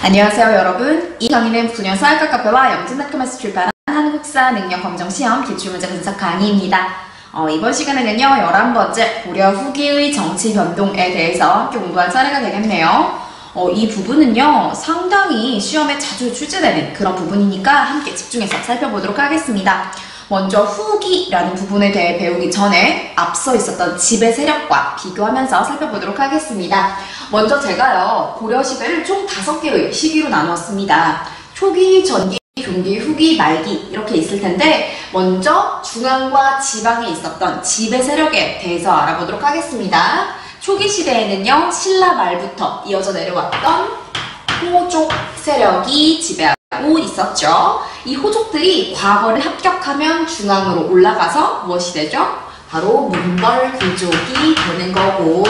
안녕하세요 여러분. 이 강의는 북소년 사회과 카페와 영진학교에서 출판한 한국사 능력검정시험 기출문제 분석 강의입니다. 이번 시간에는요 11번째 고려 후기의 정치 변동에 대해서 함께 공부할 차례가 되겠네요. 이 부분은요 상당히 시험에 자주 출제되는 그런 부분이니까 함께 집중해서 살펴보도록 하겠습니다. 먼저 후기라는 부분에 대해 배우기 전에 앞서 있었던 지배 세력과 비교하면서 살펴보도록 하겠습니다. 먼저 제가요 고려 시대를 총 5개의 시기로 나누었습니다. 초기, 전기, 중기, 후기, 말기 이렇게 있을 텐데 먼저 중앙과 지방에 있었던 지배 세력에 대해서 알아보도록 하겠습니다. 초기 시대에는요 신라 말부터 이어져 내려왔던 호족 세력이 지배하고 있었죠. 이 호족들이 과거를 합격하면 중앙으로 올라가서 무엇이 되죠? 바로 문벌 귀족이 되는 거고,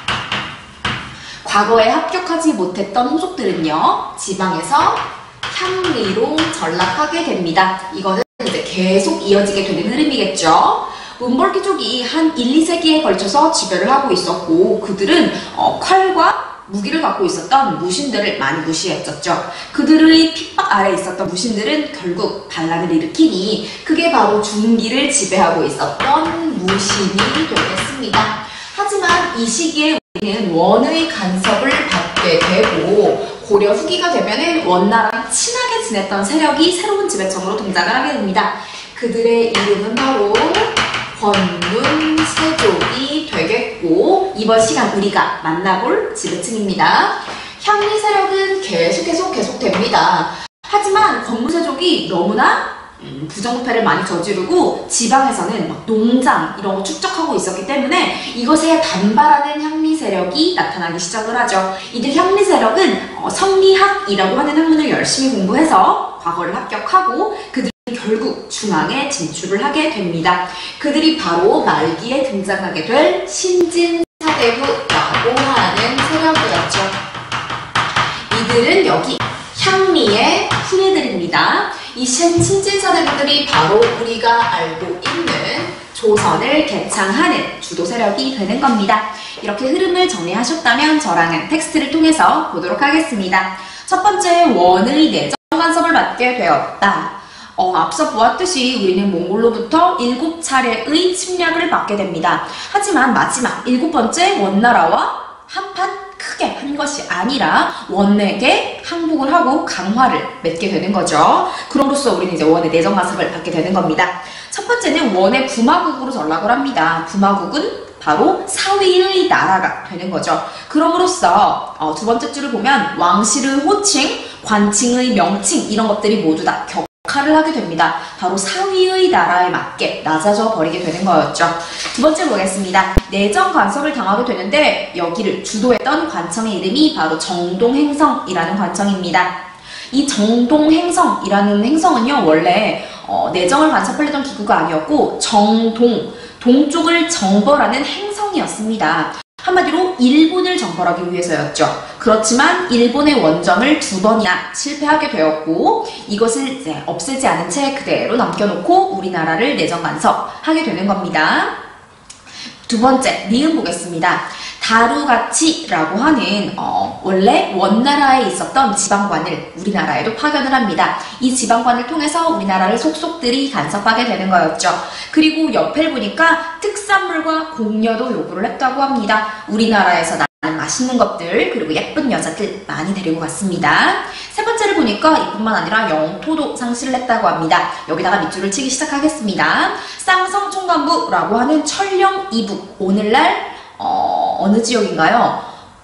과거에 합격하지 못했던 호족들은요 지방에서 향리로 전락하게 됩니다. 이거는 이제 계속 이어지게 되는 흐름이겠죠. 문벌 귀족이 한 1, 2세기에 걸쳐서 지배를 하고 있었고, 그들은 칼과 무기를 갖고 있었던 무신들을 많이 무시했었죠. 그들의 핍박 아래에 있었던 무신들은 결국 반란을 일으키니 그게 바로 중기를 지배하고 있었던 무신이 되겠습니다. 하지만 이 시기에 우리는 원의 간섭을 받게 되고, 고려 후기가 되면은 원나라랑 친하게 지냈던 세력이 새로운 지배청으로 등장을 하게 됩니다. 그들의 이름은 바로 권문세족이 되겠고, 이번 시간 우리가 만나볼 지배층입니다. 향리 세력은 계속됩니다. 하지만 권문세족이 너무나 부정부패를 많이 저지르고 지방에서는 막 농장 이런 거 축적하고 있었기 때문에 이것에 반발하는 향리 세력이 나타나기 시작을 하죠. 이들 향리 세력은 성리학이라고 하는 학문을 열심히 공부해서 과거를 합격하고 그들이 결국 중앙에 진출을 하게 됩니다. 그들이 바로 말기에 등장하게 될 신진사대부라고 하는 세력이었죠. 이들은 여기 향리의 후예들입니다. 이 신진사대부들이 바로 우리가 알고 있는 조선을 개창하는 주도 세력이 되는 겁니다. 이렇게 흐름을 정리하셨다면 저랑은 텍스트를 통해서 보도록 하겠습니다. 첫 번째, 원의 내정 간섭을 받게 되었다. 앞서 보았듯이 우리는 몽골로부터 7차례의 침략을 받게 됩니다. 하지만 마지막 7번째 원나라와 한판 크게 한 것이 아니라 원에게 항복을 하고 강화를 맺게 되는 거죠. 그럼으로써 우리는 이제 원의 내정 간섭을 받게 되는 겁니다. 첫 번째는 원의 부마국으로 전락을 합니다. 부마국은 바로 사위의 나라가 되는 거죠. 그럼으로써 두 번째 줄을 보면 왕실의 호칭, 관칭의 명칭 이런 것들이 모두 다 격하를 하게 됩니다. 바로 사위의 나라에 맞게 낮아져 버리게 되는 거였죠. 두 번째 보겠습니다. 내정 간섭을 당하게 되는데 여기를 주도했던 관청의 이름이 바로 정동행성이라는 관청입니다. 이 정동행성이라는 행성은요 원래 내정을 간섭하려던 기구가 아니었고 동쪽을 정벌하는 행성이었습니다. 한마디로 일본을 정벌하기 위해서였죠. 그렇지만 일본의 원정을 2번이나 실패하게 되었고, 이것을 이제 없애지 않은 채 그대로 남겨놓고 우리나라를 내정 간섭하게 되는 겁니다. 두 번째, 니은 보겠습니다. 다루가치라고 하는 원래 원나라에 있었던 지방관을 우리나라에도 파견을 합니다. 이 지방관을 통해서 우리나라를 속속들이 간섭하게 되는 거였죠. 그리고 옆을 보니까 특산물과 공여도 요구를 했다고 합니다. 우리나라에서 나는 맛있는 것들 그리고 예쁜 여자들 많이 데리고 갔습니다. 세 번째를 보니까 이뿐만 아니라 영토도 상실을 했다고 합니다. 여기다가 밑줄을 치기 시작하겠습니다. 쌍성총관부라고 하는 철령 이북, 오늘날 어느 지역인가요?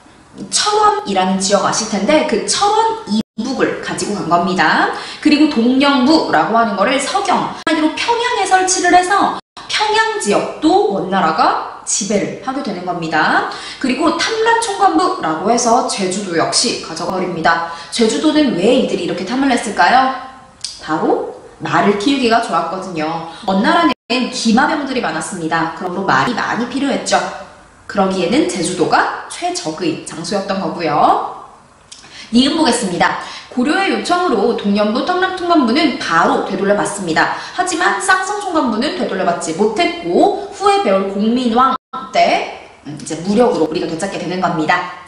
철원이라는 지역 아실 텐데 그 철원 이북을 가지고 간 겁니다. 그리고 동령부라고 하는 거를 서경, 한마디로 평양에 설치를 해서 평양 지역도 원나라가 지배를 하게 되는 겁니다. 그리고 탐라총관부라고 해서 제주도 역시 가져버립니다. 제주도는 왜 이들이 이렇게 탐을 했을까요? 바로 말을 키우기가 좋았거든요. 원나라는 기마병들이 많았습니다. 그러므로 말이 많이 필요했죠. 그러기에는 제주도가 최적의 장소였던 거고요. 니은 보겠습니다. 고려의 요청으로 동년부, 탐락총관부는 바로 되돌려받습니다. 하지만 쌍성총관부는 되돌려받지 못했고 후에 배울 공민왕 때 이제 무력으로 우리가 되찾게 되는 겁니다.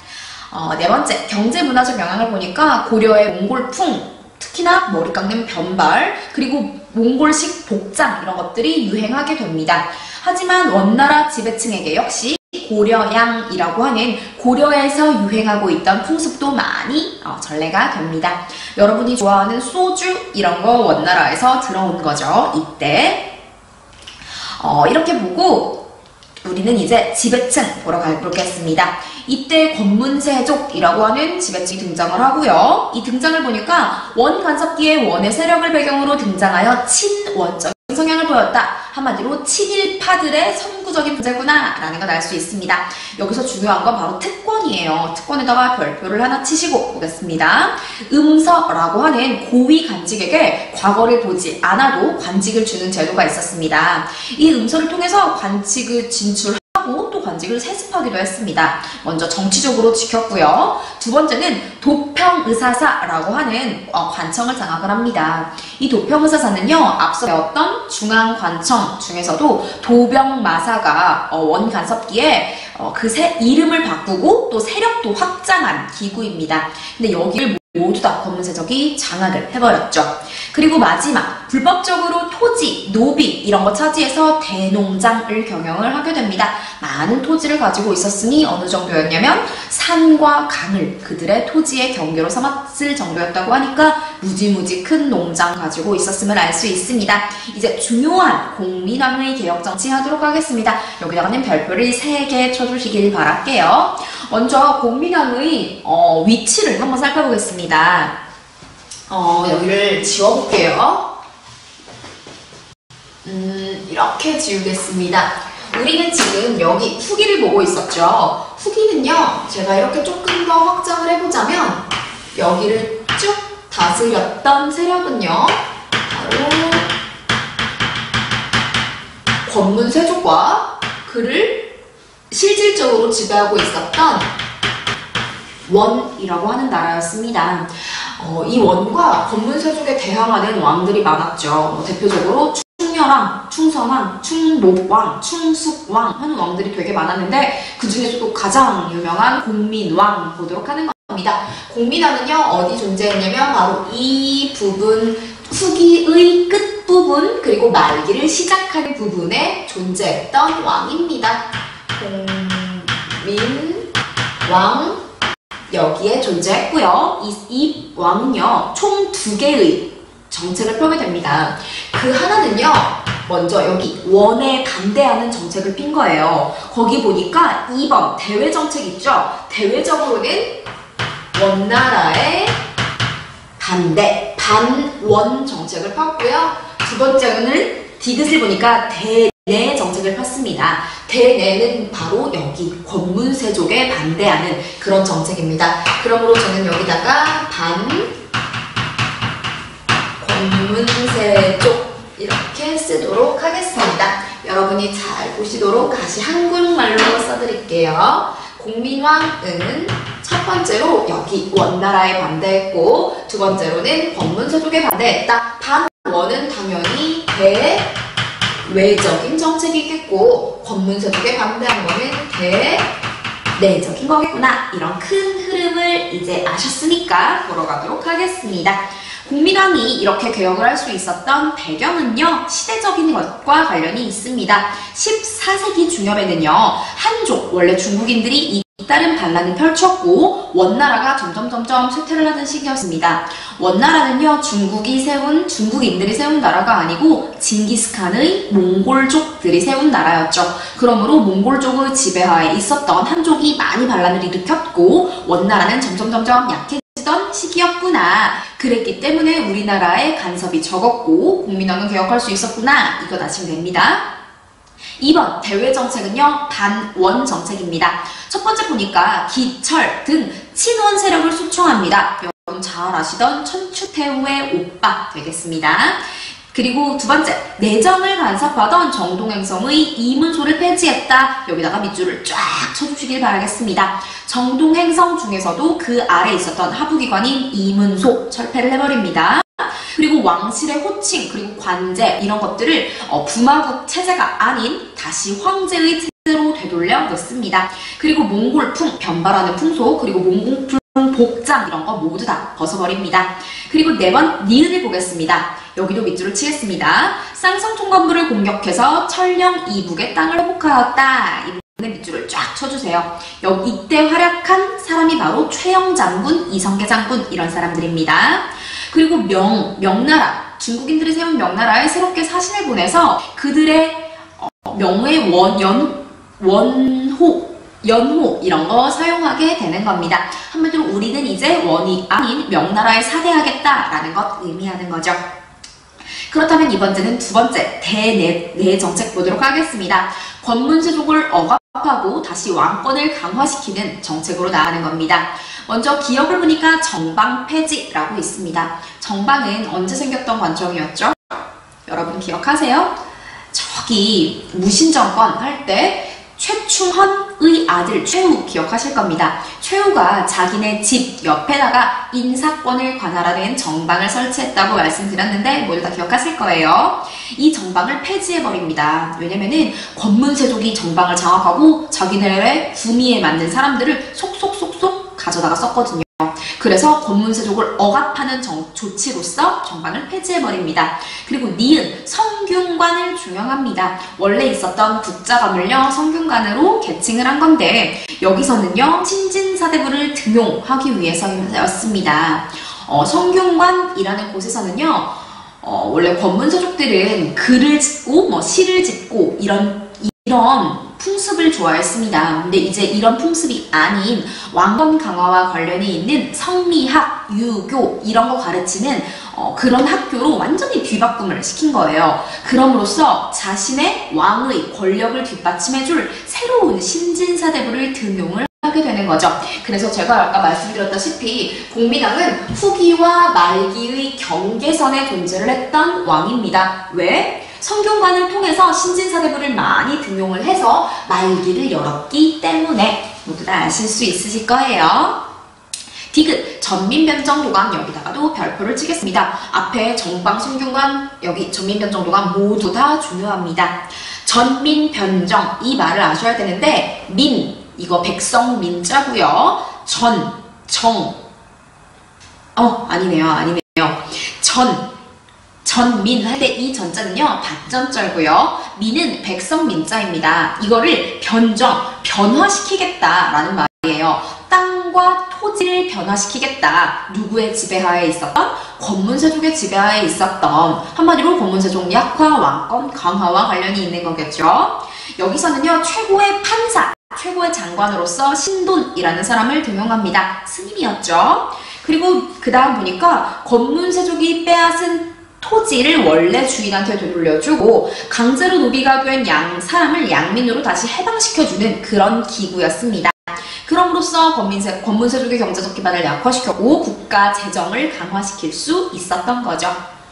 네 번째, 경제문화적 영향을 보니까 고려의 몽골풍, 특히나 머리 깎는 변발, 그리고 몽골식 복장 이런 것들이 유행하게 됩니다. 하지만 원나라 지배층에게 역시 고려양이라고 하는 고려에서 유행하고 있던 풍습도 많이 전래가 됩니다. 여러분이 좋아하는 소주 이런 거 원나라에서 들어온 거죠. 이때 이렇게 보고 우리는 이제 지배층 보러 가보겠습니다. 이때 권문세족이라고 하는 지배층이 등장을 하고요. 이 등장을 보니까 원 간섭기의 원의 세력을 배경으로 등장하여 친원적 성향을 보였다. 한마디로 친일파들의 선구적인 문제구나 라는 걸 알 수 있습니다. 여기서 중요한 건 바로 특권이에요. 특권에다가 별표를 하나 치시고 보겠습니다. 음서라고 하는 고위 관직에게 과거를 보지 않아도 관직을 주는 제도가 있었습니다. 이 음서를 통해서 관직을 진출하고 또 관직을 세습하기도 했습니다. 먼저 정치적으로 지켰고요. 두 번째는 도평의사사라고 하는 관청을 장악을 합니다. 이 도평의사사는요, 앞서 배웠던 중앙관청 중에서도 도병마사가 원간섭기에 그 이름을 바꾸고 또 세력도 확장한 기구입니다. 근데 여기를 모두 다 권문세족이 장악을 해버렸죠. 그리고 마지막, 불법적으로 토지, 노비 이런 거 차지해서 대농장을 경영을 하게 됩니다. 많은 토지를 가지고 있었으니 어느 정도였냐면 산과 강을 그들의 토지의 경계로 삼았을 정도였다고 하니까 무지무지 큰 농장 가지고 있었음을 알 수 있습니다. 이제 중요한 공민왕의 개혁 정치 하도록 하겠습니다. 여기다가는 별표를 3개 쳐주시길 바랄게요. 먼저 공민왕의 위치를 한번 살펴보겠습니다. 여기를 지워볼게요. 이렇게 지우겠습니다. 우리는 지금 여기 후기를 보고 있었죠. 후기는요, 제가 이렇게 조금 더 확장을 해보자면 여기를 쭉 다스렸던 세력은요, 바로 권문세족과 그를 실질적으로 지배하고 있었던 원이라고 하는 나라였습니다. 이 원과 권문세족에 대항하는 왕들이 많았죠. 대표적으로 충렬왕, 충선왕, 충목왕, 충숙왕 하는 왕들이 되게 많았는데 그 중에서도 가장 유명한 공민왕 보도록 하는 겁니다. 공민왕은요, 어디 존재했냐면 바로 이 부분, 후기의 끝부분 그리고 말기를 시작하는 부분에 존재했던 왕입니다. 공민왕 여기에 존재했고요. 이 왕은요, 총 2개의 정책을 펴게 됩니다. 그 하나는요, 먼저 여기 원에 반대하는 정책을 핀 거예요. 거기 보니까 2번 대외정책 있죠? 대외적으로는 원나라의 반대, 반원 정책을 폈고요. 두 번째는 디귿을 보니까 대내 정책을 폈습니다. 대내는 바로 여기 권문세족에 반대하는 그런 정책입니다. 그러므로 저는 여기다가 권문세족 이렇게 쓰도록 하겠습니다. 여러분이 잘 보시도록 다시 한국말로 써드릴게요. 공민왕은 첫 번째로 여기 원나라에 반대했고 두 번째로는 권문세족에 반대했다. 반원은 당연히 대외적인 정책이겠고 권문세족에 반대한 거는 대내적인 거겠구나. 이런 큰 흐름을 이제 아셨으니까 보러 가도록 하겠습니다. 공민왕이 이렇게 개혁을 할 수 있었던 배경은요, 시대적인 것과 관련이 있습니다. 14세기 중엽에는요, 한족, 원래 중국인들이 잇따른 반란을 펼쳤고 원나라가 점점 쇠퇴를 하는 시기였습니다. 원나라는요, 중국인들이 세운 나라가 아니고 징기스칸의 몽골족들이 세운 나라였죠. 그러므로 몽골족의 지배하에 있었던 한족이 많이 반란을 일으켰고 원나라는 점점 약해지던 시기였구나. 그랬기 때문에 우리나라에 간섭이 적었고 공민왕은 개혁할 수 있었구나. 이거 아시면 됩니다. 2번 대외정책은요, 반원 정책입니다. 첫 번째 보니까 기철 등 친원 세력을 수청합니다. 여러분 잘 아시던 천추태후의 오빠 되겠습니다. 그리고 두 번째, 내정을 간섭하던 정동행성의 이문소를 폐지했다. 여기다가 밑줄을 쫙 쳐주시길 바라겠습니다. 정동행성 중에서도 그 아래 있었던 하부기관인 이문소 철폐를 해버립니다. 그리고 왕실의 호칭, 그리고 관제 이런 것들을 부마국 체제가 아닌 다시 황제의 로 되돌려 놓습니다. 그리고 몽골풍, 변발하는 풍속, 그리고 몽골풍 복장 이런 거 모두 다 벗어버립니다. 그리고 4번 니은을 보겠습니다. 여기도 밑줄을 치겠습니다. 쌍성총관부를 공격해서 철령 이북의 땅을 회복하였다. 이 부분에 밑줄을 쫙 쳐주세요. 이때 활약한 사람이 바로 최영 장군, 이성계 장군 이런 사람들입니다. 그리고 명나라, 중국인들이 세운 명나라에 새롭게 사신을 보내서 그들의 명의 연호 이런 거 사용하게 되는 겁니다. 한마디로 우리는 이제 원이 아닌 명나라에 사대하겠다라는 것 의미하는 거죠. 그렇다면 이번째는 두 번째 대내 정책 보도록 하겠습니다. 권문세족을 억압하고 다시 왕권을 강화시키는 정책으로 나가는 겁니다. 먼저 기억을 보니까 정방 폐지라고 있습니다. 정방은 언제 생겼던 관청이었죠? 여러분 기억하세요? 저기 무신정권 할 때 최충헌의 아들 최후 기억하실 겁니다. 최후가 자기네 집 옆에다가 인사권을 관할하는 정방을 설치했다고 말씀드렸는데 모두 다 기억하실 거예요. 이 정방을 폐지해버립니다. 왜냐면은 권문세족이 정방을 장악하고 자기네의 구미에 맞는 사람들을 속속속속 가져다가 썼거든요. 그래서 권문세족을 억압하는 조치로서 정방을 폐지해버립니다. 그리고 니은, 성균관을 중용합니다. 원래 있었던 국자감을요 성균관으로 계칭을 한 건데 여기서는요 신진사대부를 등용하기 위해서였습니다. 성균관이라는 곳에서는요 원래 권문세족들은 글을 짓고 시를 짓고 이런 풍습을 좋아했습니다. 근데 이제 이런 풍습이 아닌 왕권 강화와 관련이 있는 성리학, 유교 이런 거 가르치는 그런 학교로 완전히 뒤바꿈을 시킨 거예요. 그럼으로써 자신의 왕의 권력을 뒷받침해줄 새로운 신진사대부를 등용을 하게 되는 거죠. 그래서 제가 아까 말씀드렸다시피 공민왕은 후기와 말기의 경계선에 존재를 했던 왕입니다. 왜? 성균관을 통해서 신진사대부를 많이 등용을 해서 말기를 열었기 때문에 모두 다 아실 수 있으실 거예요. 디귿, 전민변정도감 여기다가도 별표를 치겠습니다. 앞에 정방, 성균관, 여기 전민변정도감 모두 다 중요합니다. 전민변정 이 말을 아셔야 되는데 민, 이거 백성 민자고요. 아니네요. 전민 할 때 이 전자는요 반전자고요. 민은 백성 민자입니다. 이거를 변화시키겠다라는 말이에요. 땅과 토지를 변화시키겠다. 누구의 지배하에 있었던? 권문세족의 지배하에 있었던 한마디로 권문세족 약화, 왕권 강화와 관련이 있는 거겠죠. 여기서는요 최고의 판사, 최고의 장관으로서 신돈이라는 사람을 등용합니다. 스님이었죠. 그리고 그 다음 보니까 권문세족이 빼앗은 토지를 원래 주인한테 되돌려주고 강제로 노비가 된 사람을 양민으로 다시 해방시켜주는 그런 기구였습니다. 그럼으로써 권문세족의 경제적 기반을 약화시켰고 국가 재정을 강화시킬 수 있었던 거죠.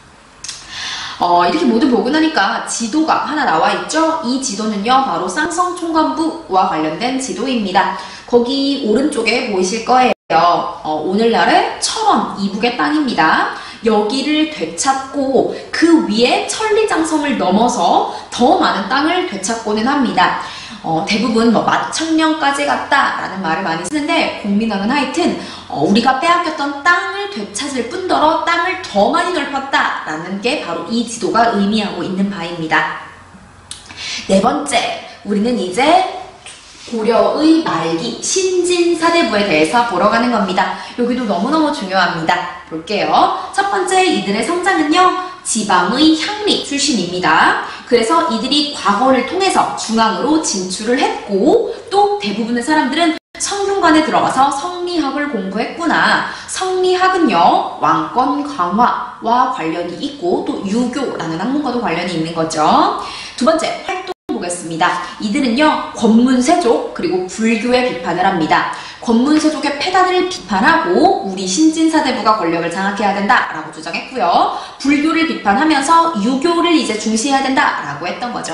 이렇게 모두 보고 나니까 지도가 하나 나와 있죠? 이 지도는요 바로 쌍성총관부와 관련된 지도입니다. 거기 오른쪽에 보이실 거예요. 오늘날의 철원 이북의 땅입니다. 여기를 되찾고 그 위에 천리장성을 넘어서 더 많은 땅을 되찾고는 합니다. 대부분 마천령까지 갔다라는 말을 많이 쓰는데 공민왕은 하여튼 우리가 빼앗겼던 땅을 되찾을 뿐더러 땅을 더 많이 넓혔다라는 게 바로 이 지도가 의미하고 있는 바입니다. 네 번째, 우리는 이제 고려의 말기 신진사대부에 대해서 보러 가는 겁니다. 여기도 너무너무 중요합니다. 볼게요. 첫 번째, 이들의 성장은요 지방의 향리 출신입니다. 그래서 이들이 과거를 통해서 중앙으로 진출을 했고 또 대부분의 사람들은 성균관에 들어가서 성리학을 공부했구나. 성리학은요 왕권 강화와 관련이 있고 또 유교라는 학문과도 관련이 있는 거죠. 두 번째, 활동 보겠습니다. 이들은요 권문세족 그리고 불교의 비판을 합니다. 권문세족의 폐단을 비판하고 우리 신진사대부가 권력을 장악해야 된다라고 주장했고요. 불교를 비판하면서 유교를 이제 중시해야 된다라고 했던 거죠.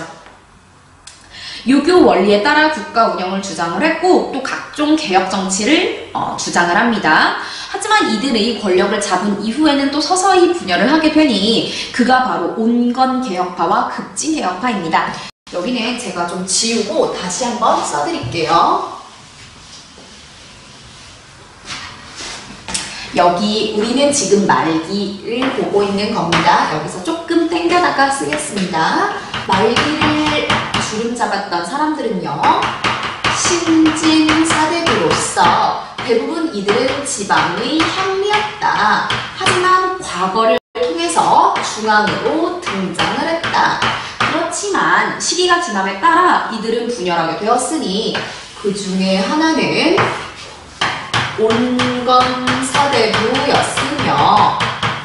유교 원리에 따라 국가 운영을 주장을 했고 또 각종 개혁 정치를 주장을 합니다. 하지만 이들의 권력을 잡은 이후에는 또 서서히 분열을 하게 되니 그가 바로 온건개혁파와 급진개혁파입니다. 여기는 제가 좀 지우고 다시 한번 써드릴게요. 여기 우리는 지금 말기를 보고 있는 겁니다. 여기서 조금 당겨다가 쓰겠습니다. 말기를 주름 잡았던 사람들은요, 신진사대부로서 대부분 이들은 지방의 향리였다. 하지만 과거를 통해서 중앙으로 등장을 했다. 그렇지만 시기가 지남에 따라 이들은 분열하게 되었으니 그 중에 하나는 온건사대부였으며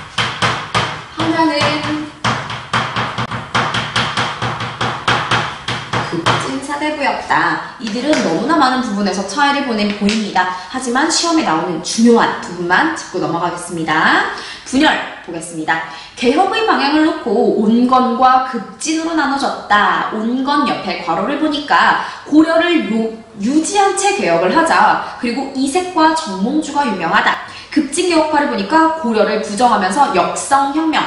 하나는 급진사대부였다. 이들은 너무나 많은 부분에서 차이를 보입니다. 하지만 시험에 나오는 중요한 부분만 짚고 넘어가겠습니다. 분열 보겠습니다. 개혁의 방향을 놓고 온건과 급진으로 나눠졌다. 온건 옆에 괄호를 보니까 고려를 유지한 채 개혁을 하자. 그리고 이색과 정몽주가 유명하다. 급진 개혁파를 보니까 고려를 부정하면서 역성혁명,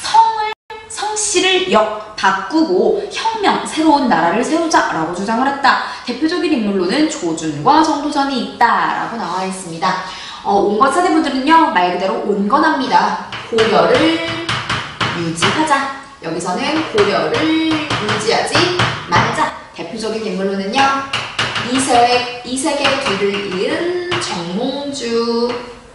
성씨를 바꾸고 혁명, 새로운 나라를 세우자라고 주장을 했다. 대표적인 인물로는 조준과 정도전이 있다라고 나와 있습니다. 온건사대부들은요, 말 그대로 온건합니다. 고려를 유지하자. 여기서는 고려를 유지하지 말자. 대표적인 인물로는요, 이색의 뒤를 이은 정몽주,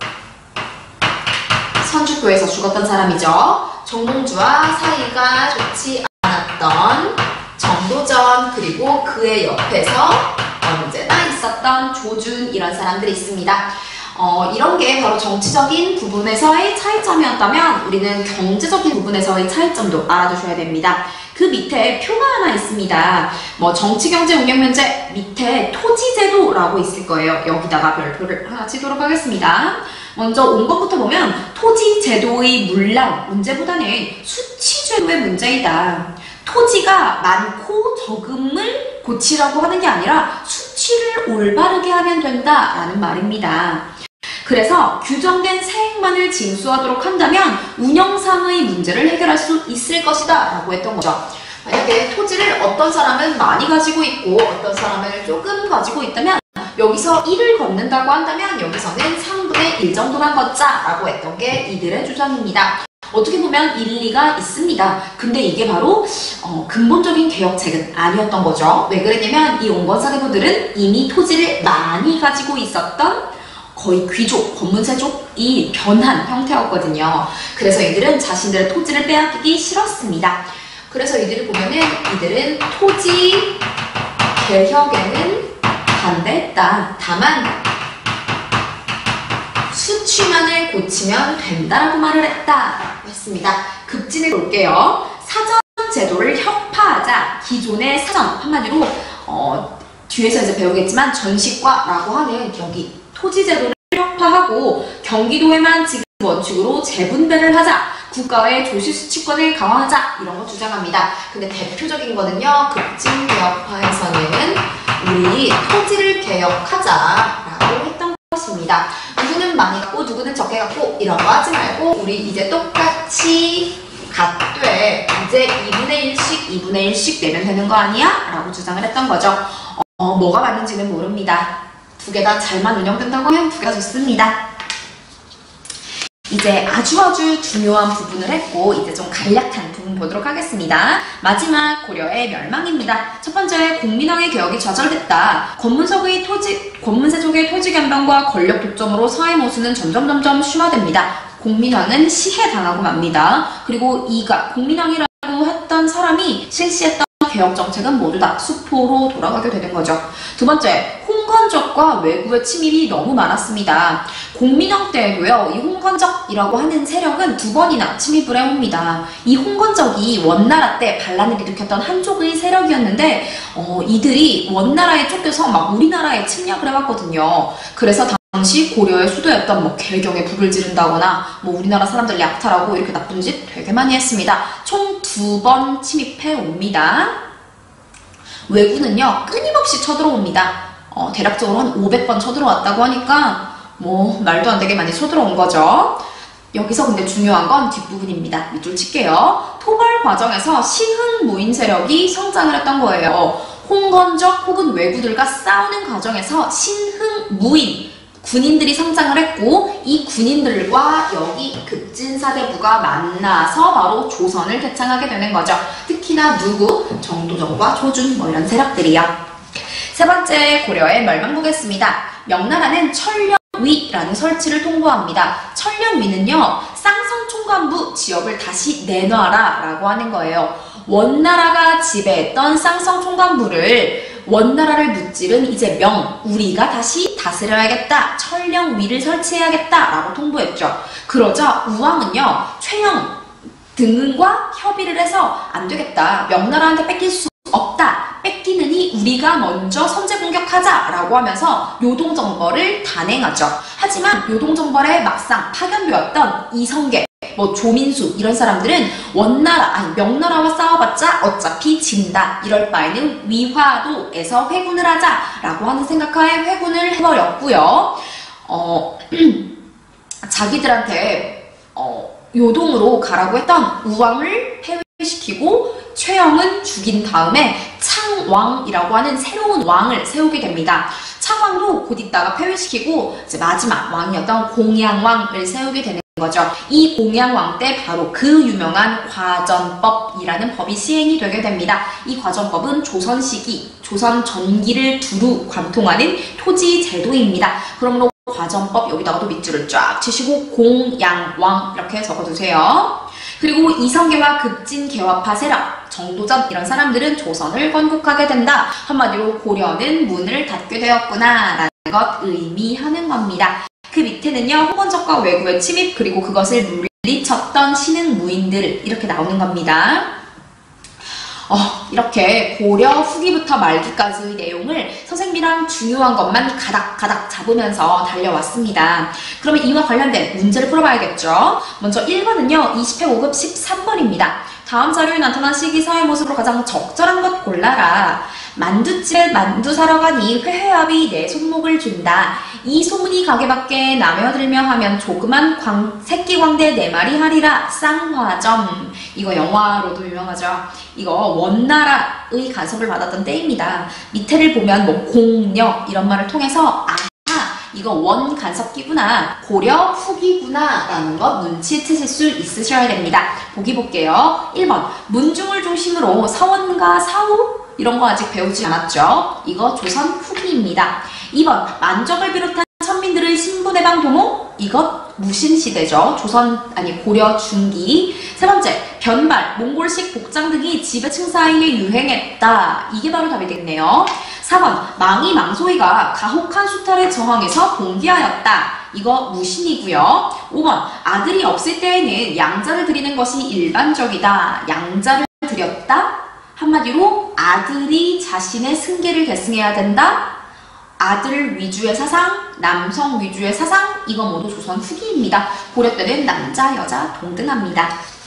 선주교에서 죽었던 사람이죠. 정몽주와 사이가 좋지 않았던 정도전, 그리고 그의 옆에서 언제나 있었던 조준, 이런 사람들이 있습니다. 이런 게 바로 정치적인 부분에서의 차이점이었다면 우리는 경제적인 부분에서의 차이점도 알아두셔야 됩니다. 그 밑에 표가 하나 있습니다. 정치, 경제, 운영, 면제 밑에 토지제도라고 있을 거예요. 여기다가 별표를 하나 치도록 하겠습니다. 먼저 온건부터 보면 토지제도의 문란 문제보다는 수치제도의 문제이다. 토지가 많고 적음을 고치라고 하는 게 아니라 수치를 올바르게 하면 된다라는 말입니다. 그래서 규정된 세액만을 징수하도록 한다면 운영상의 문제를 해결할 수 있을 것이다 라고 했던 거죠. 만약에 토지를 어떤 사람은 많이 가지고 있고 어떤 사람은 조금 가지고 있다면 여기서 1을 걷는다고 한다면 여기서는 3분의 1 정도만 걷자 라고 했던 게 이들의 주장입니다. 어떻게 보면 일리가 있습니다. 근데 이게 바로 근본적인 개혁책은 아니었던 거죠. 왜 그랬냐면 이 온건사대부들은 이미 토지를 많이 가지고 있었던 거의 귀족, 권문세족이 변한 형태였거든요. 그래서 이들은 자신들의 토지를 빼앗기기 싫었습니다. 그래서 이들을 보면은 이들은 토지 개혁에는 반대했다. 다만 수취만을 고치면 된다라고 말을 했다라고 했습니다. 급진을 볼게요. 사전 제도를 혁파하자. 기존의 사전, 한마디로 뒤에서 이제 배우겠지만 전시과라고 하는 여기 토지제도를 혁파하고 경기도에만 지금 원칙으로 재분배를 하자. 국가의 조시수취권을 강화하자. 이런 거 주장합니다. 근데 대표적인 거는요, 급진개혁파에서는 우리 토지를 개혁하자라고 했던 것입니다. 누구는 많이 갖고 누구는 적게 갖고 이런 거 하지 말고 우리 이제 똑같이 갖되 이제 2분의 1씩 2분의 1씩 내면 되는 거 아니야? 라고 주장을 했던 거죠. 뭐가 맞는지는 모릅니다. 두 개 다 잘만 운영된다고 하면 두 개가 좋습니다. 이제 아주 중요한 부분을 했고 이제 좀 간략한 부분 보도록 하겠습니다. 마지막 고려의 멸망입니다. 첫 번째, 공민왕의 개혁이 좌절됐다. 권문세족의 토지 변변과 권력 독점으로 사회 모순은 점점 심화됩니다. 공민왕은 시해당하고 맙니다. 그리고 공민왕이라고 했던 사람이 실시했던 개혁 정책은 모두 다 수포로 돌아가게 되는 거죠. 두 번째, 홍건적과 외구의 침입이 너무 많았습니다. 공민왕 때에도요, 이 홍건적이라고 하는 세력은 2번이나 침입을 해옵니다. 이 홍건적이 원나라 때 반란을 일으켰던 한족의 세력이었는데 이들이 원나라에 쫓겨서 막 우리나라에 침략을 해왔거든요. 그래서 당시 고려의 수도였던 개경에 불을 지른다거나 우리나라 사람들 약탈하고 이렇게 나쁜 짓 되게 많이 했습니다. 총 2번 침입해 옵니다. 왜구는요, 끊임없이 쳐들어옵니다. 대략적으로 한 500번 쳐들어왔다고 하니까 말도 안 되게 많이 쳐들어온 거죠. 여기서 근데 중요한 건 뒷부분입니다. 밑줄 칠게요. 토벌 과정에서 신흥무인 세력이 성장을 했던 거예요. 홍건적 혹은 왜구들과 싸우는 과정에서 신흥무인 군인들이 성장을 했고, 이 군인들과 여기 급진사대부가 만나서 바로 조선을 개창하게 되는 거죠. 특히나 누구? 정도전과 조준 뭐 이런 세력들이요. 세 번째, 고려의 멸망 보겠습니다. 명나라는 천령위라는 설치를 통보합니다. 천령위는요, 쌍성총관부 지역을 다시 내놔라 라고 하는 거예요. 원나라가 지배했던 쌍성총관부를 원나라를 무찌른 이제 우리가 다시 다스려야겠다, 천령위를 설치해야겠다 라고 통보했죠. 그러자 우왕은요, 최영 등과 협의를 해서 안 되겠다, 명나라한테 뺏길 수 없다, 뺏기느니 우리가 먼저 선제 공격하자 라고 하면서 요동정벌을 단행하죠. 하지만 요동정벌에 막상 파견되었던 이성계, 조민수 이런 사람들은 명나라와 싸워봤자 어차피 진다, 이럴 바에는 위화도에서 회군을 하자 라고 하는 생각하에 회군을 해버렸고요. 자기들한테 요동으로 가라고 했던 우왕을 패배시키고 최영은 죽인 다음에 창왕이라고 하는 새로운 왕을 세우게 됩니다. 창왕도 곧 있다가 패배시키고 이제 마지막 왕이었던 공양왕을 세우게 되는 거죠. 이 공양왕 때 바로 그 유명한 과전법이라는 법이 시행이 되게 됩니다. 이 과전법은 조선 시기, 조선 전기를 두루 관통하는 토지 제도입니다. 그러므로 과전법 여기다가도 밑줄을 쫙 치시고 공양왕 이렇게 적어두세요. 그리고 이성계와 급진 개화파 세력, 정도전 이런 사람들은 조선을 건국하게 된다. 한마디로 고려는 문을 닫게 되었구나 라는 것 의미하는 겁니다. 그 밑에는요, 홍건적과 왜구의 침입, 그리고 그것을 물리쳤던 신흥무인들 이렇게 나오는 겁니다. 이렇게 고려 후기부터 말기까지의 내용을 선생님이랑 중요한 것만 가닥가닥 잡으면서 달려왔습니다. 그러면 이와 관련된 문제를 풀어봐야겠죠. 먼저 1번은요, 20회 5급 13번입니다. 다음 자료에 나타난 시기사의 모습으로 가장 적절한 것 골라라. 만두집에 만두 사러 가니 회회합이 내 손목을 준다. 이 소문이 가게 밖에 남여들며 하면 조그만 새끼광대 네 마리 하리라. 쌍화점. 이거 영화로도 유명하죠. 이거 원나라의 간섭을 받았던 때입니다. 밑에를 보면 공력 이런 말을 통해서 이거 원 간섭기구나, 고려 후기구나 라는 것 눈치채실 수 있으셔야 됩니다. 보기 볼게요. 1번 문중을 중심으로 서원과 사후 이런 거 아직 배우지 않았죠? 이거 조선 후기입니다. 2번 만적을 비롯한 천민들의 신부대방 도모, 이것 무신시대죠. 고려 중기. 세 번째, 변발, 몽골식 복장 등이 지배층 사이에 유행했다. 이게 바로 답이 되겠네요. 4번, 망이 망소이가 가혹한 수탈에 저항해서 봉기하였다. 이거 무신이고요. 5번, 아들이 없을 때에는 양자를 드리는 것이 일반적이다. 양자를 드렸다? 한마디로 아들이 자신의 승계를 계승해야 된다. 아들 위주의 사상, 남성 위주의 사상, 이거 모두 조선 후기입니다. 고려 때는 남자, 여자 동등합니다.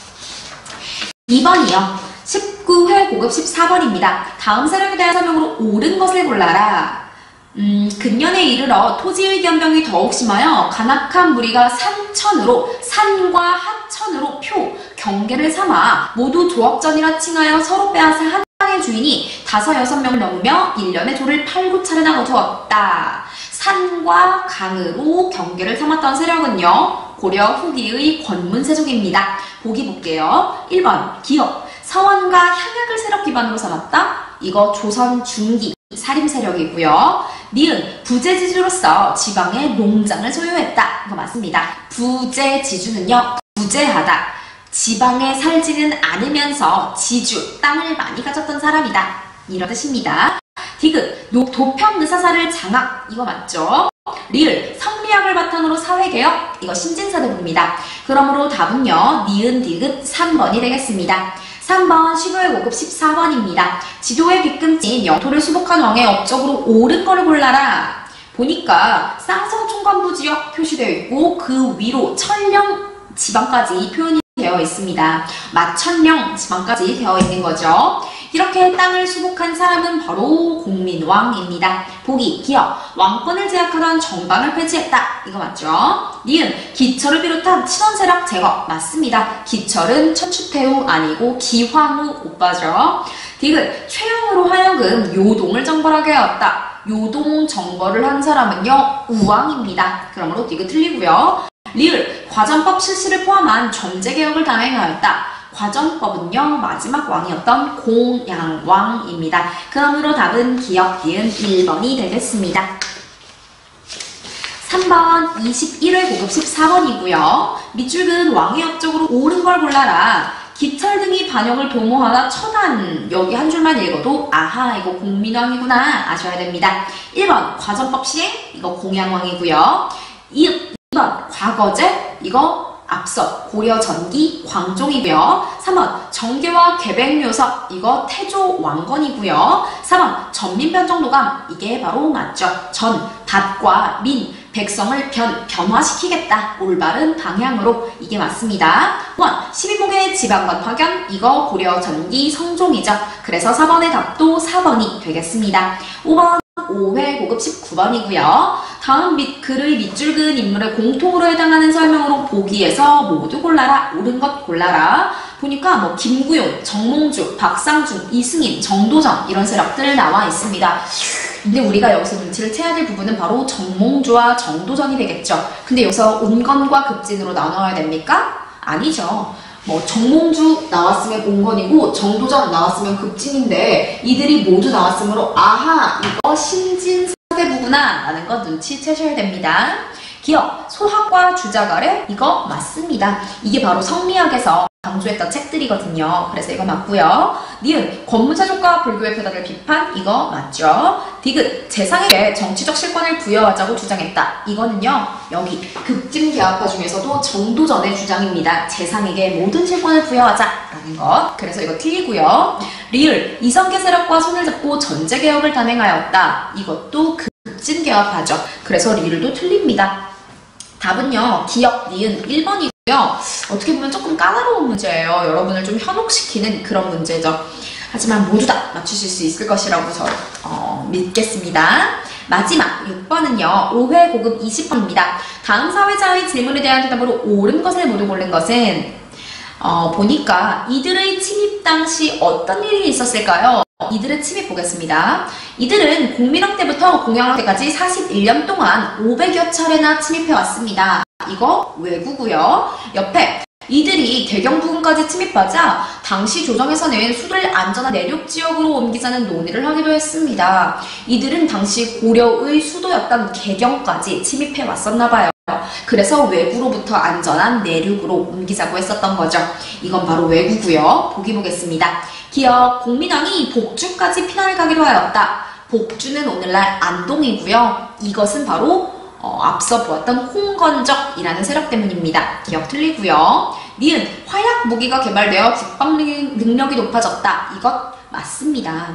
2번이요. 19회 고급 14번입니다. 다음 세력에 대한 설명으로 옳은 것을 골라라. 근년에 이르러 토지의 변경이 더욱 심하여 간악한 무리가 산과 하천으로 경계를 삼아 모두 조업전이라 칭하여 서로 빼앗아 한 땅의 주인이 5-6명을 넘으며 1년에 조를 8-9차례 나눠두었다. 산과 강으로 경계를 삼았던 세력은요, 고려 후기의 권문세족입니다. 보기 볼게요. 1번 기업, 서원과 향약을 세력 기반으로 삼았다. 이거 조선 중기 사림 세력이고요. 니은 부재지주로서 지방의 농장을 소유했다. 이거 맞습니다. 부재지주는요, 부재하다. 지방에 살지는 않으면서 지주, 땅을 많이 가졌던 사람이다. 이런 뜻입니다. 디귿, 도평의사사를 장악. 이거 맞죠? 리을, 성리학을 바탕으로 사회개혁. 이거 신진사대부입니다. 그러므로 답은요, 니은 디귿 3번이 되겠습니다. 3번 15회 5급 14번입니다. 지도에 빗금진 영토를 수복한 왕의 업적으로 옳은 거를 골라라. 보니까 쌍성총관부 지역 표시되어 있고 그 위로 천령 지방까지 표현이 되어 있습니다. 마천령 지방까지 되어 있는 거죠. 이렇게 땅을 수복한 사람은 바로 공민왕입니다. 보기, 기억, 왕권을 제약하던 정방을 폐지했다. 이거 맞죠? 니은, 기철을 비롯한 친원세력 제거. 맞습니다. 기철은 천추태후 아니고 기황후 오빠죠. 디귿, 최영으로 하여금 요동을 정벌하게 하였다. 요동 정벌을 한 사람은요, 우왕입니다. 그러므로 디귿 틀리고요. 리을, 과전법 실시를 포함한 전제개혁을 단행하였다. 과전법은요, 마지막 왕이었던 공양왕입니다. 그러므로 답은 기억, 니은 1번이 되겠습니다. 3번 21회 고급 14번이고요. 밑줄근 왕의 업적으로 옳은 걸 골라라. 기철 등이 반역을 도모하다 처단. 여기 한 줄만 읽어도 아하 이거 공민왕이구나 아셔야 됩니다. 1번 과전법 시행. 이거 공양왕이고요. 2번 과거제. 이거 앞서 고려 전기 광종이고요. 3번 정계와 계백묘석. 이거 태조 왕건이고요. 4번 전민변정도감. 이게 바로 맞죠. 전, 밭과 민, 백성을 변화시키겠다. 올바른 방향으로. 이게 맞습니다. 5번 12목의 지방관 파견. 이거 고려 전기 성종이죠. 그래서 4번의 답도 4번이 되겠습니다. 5번 5회 고급 19번이고요. 다음 글의 밑줄근 인물의 공통으로 해당하는 설명으로 보기에서 모두 골라라. 옳은 것 골라라. 보니까 뭐 김구용, 정몽주, 박상중, 이승인, 정도전 이런 세력들 나와 있습니다. 근데 우리가 여기서 눈치를 채야 될 부분은 바로 정몽주와 정도전이 되겠죠. 근데 여기서 온건과 급진으로 나눠야 됩니까? 아니죠. 뭐 정몽주 나왔으면 온건이고 정도전 나왔으면 급진인데 이들이 모두 나왔으므로 아하 이거 신진사대부구나 라는 거 눈치채셔야 됩니다. 기억, 소학과 주자가래. 이거 맞습니다. 이게 바로 성리학에서 강조했던 책들이거든요. 그래서 이거 맞고요. 니은, 권무제족과 불교의 표단을 비판. 이거 맞죠. 디귿, 재상에게 정치적 실권을 부여하자고 주장했다. 이거는요, 여기 급진개혁파 중에서도 정도전의 주장입니다. 재상에게 모든 실권을 부여하자라는 것. 그래서 이거 틀리고요. 리을, 이성계 세력과 손을 잡고 전제개혁을 단행하였다. 이것도 급진개혁파죠. 그래서 리을도 틀립니다. 답은요, 기억, 니은 1번이고요. 어떻게 보면 조금 까다로운 문제예요. 여러분을 좀 현혹시키는 그런 문제죠. 하지만 모두 다 맞추실 수 있을 것이라고 저 믿겠습니다. 마지막 6번은요. 5회 고급 20번입니다. 다음 사회자의 질문에 대한 대답으로 옳은 것을 모두 고른 것은 보니까 이들의 침입 당시 어떤 일이 있었을까요? 이들의 침입 보겠습니다. 이들은 공민왕 때부터 공양왕 때까지 41년 동안 500여 차례나 침입해왔습니다. 이거 외구고요. 옆에 이들이 대경 부근까지 침입하자 당시 조정에서는 수도를 안전한 내륙 지역으로 옮기자는 논의를 하기도 했습니다. 이들은 당시 고려의 수도였던 개경까지 침입해 왔었나봐요. 그래서 외구로부터 안전한 내륙으로 옮기자고 했었던 거죠. 이건 바로 외구고요. 보기 보겠습니다. 기억, 공민왕이 복주까지 피난을 가기도 하였다. 복주는 오늘날 안동이고요. 이것은 바로 앞서 보았던 홍건적이라는 세력 때문입니다. 기억 틀리고요. 니은, 화약 무기가 개발되어 국방 능력이 높아졌다. 이것 맞습니다.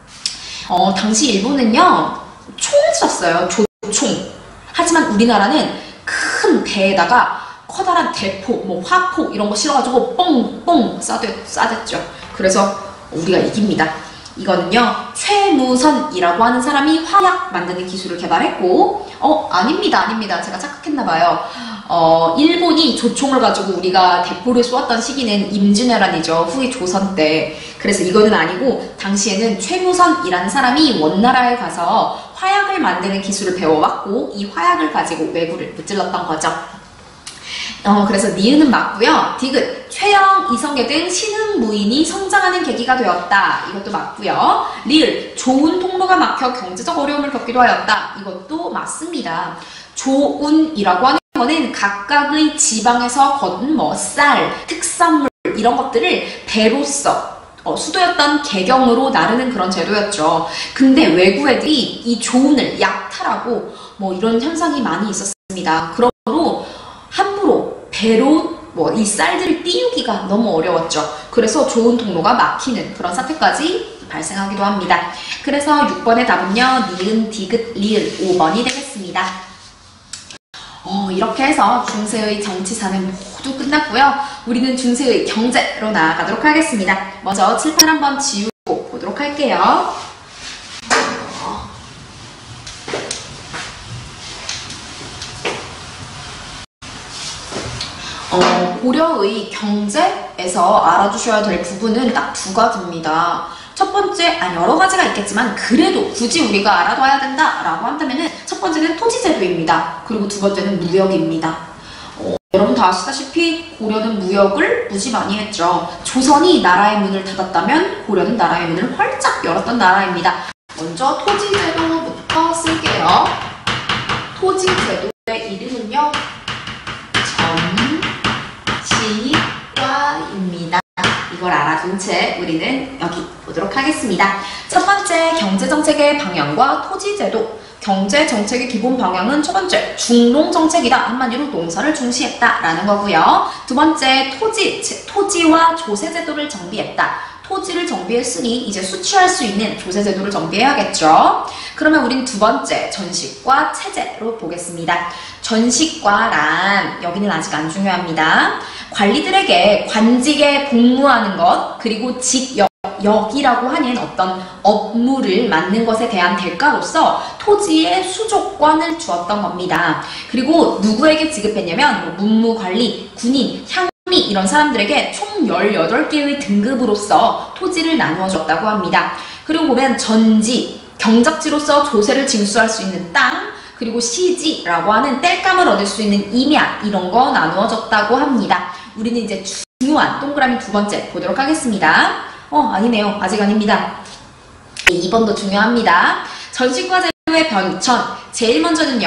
당시 일본은요, 총을 썼어요. 조총. 하지만 우리나라는 큰 배에다가 커다란 대포, 뭐 화포 이런 거 실어가지고 뻥뻥 쏴댔죠. 그래서 우리가 이깁니다. 이거는요, 최무선이라고 하는 사람이 화약 만드는 기술을 개발했고, 아닙니다. 제가 착각했나봐요. 일본이 조총을 가지고 우리가 대포를 쏘았던 시기는 임진왜란이죠. 후에 조선 때. 그래서 이거는 아니고, 당시에는 최무선이라는 사람이 원나라에 가서 화약을 만드는 기술을 배워왔고, 이 화약을 가지고 왜구를 무찔렀던 거죠. 그래서 니은은 맞고요. 디귿, 최영, 이성계 등 신흥무인이 성장하는 계기가 되었다. 이것도 맞고요. 리을, 좋은 통로가 막혀 경제적 어려움을 겪기도 하였다. 이것도 맞습니다. 조운이라고 하는 거는 각각의 지방에서 거둔 뭐 쌀, 특산물 이런 것들을 배로써 수도였던 개경으로 나르는 그런 제도였죠. 근데 외구 애들이 이 조운을 약탈하고 뭐 이런 현상이 많이 있었습니다. 그러므로 함부로 배로 이 쌀들을 띄우기가 너무 어려웠죠. 그래서 좋은 통로가 막히는 그런 사태까지 발생하기도 합니다. 그래서 6번의 답은요, 니은, 디귿, 리을 5번이 되겠습니다. 이렇게 해서 중세의 정치사는 모두 끝났고요. 우리는 중세의 경제로 나아가도록 하겠습니다. 먼저 칠판 한번 지우고 보도록 할게요. 고려의 경제에서 알아두셔야 될 부분은 딱 두 가지입니다. 첫 번째, 여러 가지가 있겠지만 그래도 굳이 우리가 알아둬야 된다라고 한다면은 첫 번째는 토지제도입니다. 그리고 두 번째는 무역입니다. 여러분 다 아시다시피 고려는 무역을 무지 많이 했죠. 조선이 나라의 문을 닫았다면 고려는 나라의 문을 활짝 열었던 나라입니다. 먼저 토지제도부터 쓸게요. 토지제도의 이름은요, 전시과입니다. 이걸 알아둔 채 우리는 여기 보도록 하겠습니다. 첫 번째, 경제정책의 방향과 토지제도. 경제정책의 기본 방향은 첫 번째, 중농정책이다. 한마디로 농사를 중시했다라는 거고요. 두 번째, 토지와 조세제도를 정비했다. 토지를 정비했으니 이제 수취할 수 있는 조세제도를 정비해야겠죠. 그러면 우린 두 번째, 전시과 체제로 보겠습니다. 전시과란, 여기는 아직 안 중요합니다. 관리들에게 관직에 복무하는 것, 그리고 역이라고 하는 어떤 업무를 맡는 것에 대한 대가로서 토지의 수조권을 주었던 겁니다. 그리고 누구에게 지급했냐면 문무관리, 군인, 향미 이런 사람들에게 총 18개의 등급으로서 토지를 나누어 줬다고 합니다. 그리고 보면 전지, 경작지로서 조세를 징수할 수 있는 땅, 그리고 시지라고 하는 땔감을 얻을 수 있는 임야, 이런 거 나누어 줬다고 합니다. 우리는 이제 중요한 동그라미 두 번째 보도록 하겠습니다. 아니네요. 아직 아닙니다. 2번도 중요합니다. 전시과제도의 변천. 제일 먼저는요,